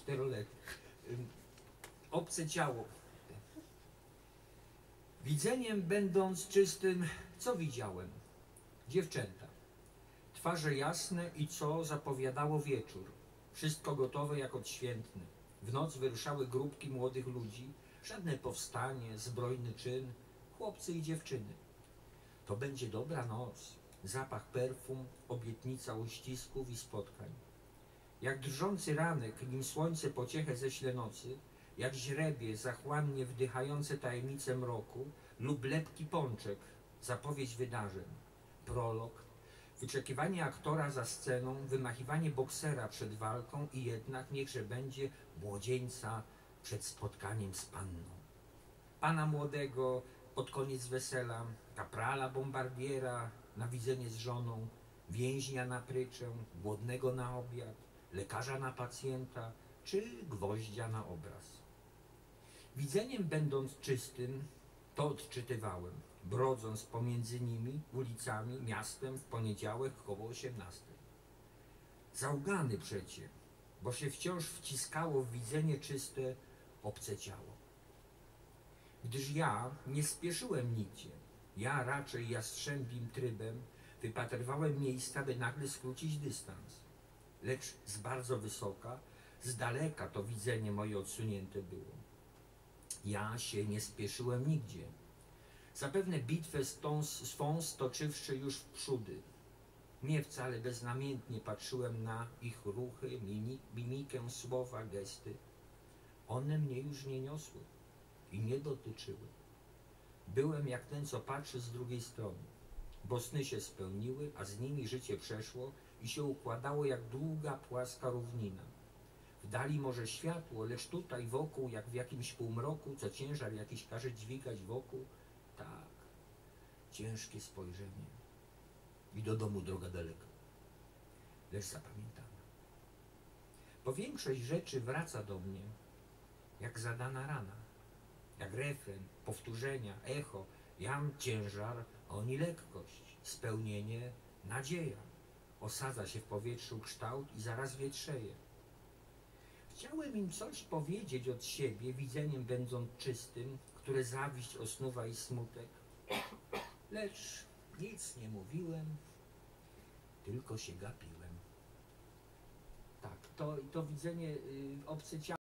te rolety. Obce ciało. Widzeniem będąc czystym, co widziałem? Dziewczęta. Twarze jasne i co zapowiadało wieczór. Wszystko gotowe jak odświętne. W noc wyruszały grupki młodych ludzi. Żadne powstanie, zbrojny czyn. Chłopcy i dziewczyny. To będzie dobra noc. Zapach perfum, obietnica uścisków i spotkań. Jak drżący ranek, nim słońce pociechę ześle nocy, jak źrebie zachłannie wdychające tajemnice mroku lub lepki pączek, zapowiedź wydarzeń, prolog, wyczekiwanie aktora za sceną, wymachiwanie boksera przed walką i jednak niechże będzie młodzieńca przed spotkaniem z panną. Pana młodego pod koniec wesela, kaprala bombardiera na widzenie z żoną, więźnia na pryczę, głodnego na obiad, lekarza na pacjenta, czy gwoździa na obraz. Widzeniem będąc czystym, to odczytywałem, brodząc pomiędzy nimi, ulicami, miastem w poniedziałek koło 18. Załgany przecie, bo się wciąż wciskało w widzenie czyste obce ciało. Gdyż ja nie spieszyłem nigdzie, ja raczej jastrzębim trybem wypatrywałem miejsca, by nagle skrócić dystans. Lecz z bardzo wysoka, z daleka to widzenie moje odsunięte było. Ja się nie spieszyłem nigdzie. Zapewne bitwę swą stoczywszy już wprzódy. Nie wcale beznamiętnie patrzyłem na ich ruchy, mimikę, słowa, gesty. One mnie już nie niosły i nie dotyczyły. Byłem jak ten, co patrzy z drugiej strony, bo sny się spełniły, a z nimi życie przeszło i się układało jak długa, płaska równina. W dali może światło, lecz tutaj wokół, jak w jakimś półmroku, co ciężar jakiś każe dźwigać wokół, tak, ciężkie spojrzenie. I do domu droga daleka, lecz zapamiętana. Bo większość rzeczy wraca do mnie, jak zadana rana, jak refren, powtórzenia, echo. Jam ciężar, a oni lekkość, spełnienie, nadzieja. Osadza się w powietrzu kształt i zaraz wietrzeje. Chciałem im coś powiedzieć od siebie, widzeniem będąc czystym, które zawiść osnuwa i smutek. Lecz nic nie mówiłem, tylko się gapiłem. Tak, to widzenie obce ciało.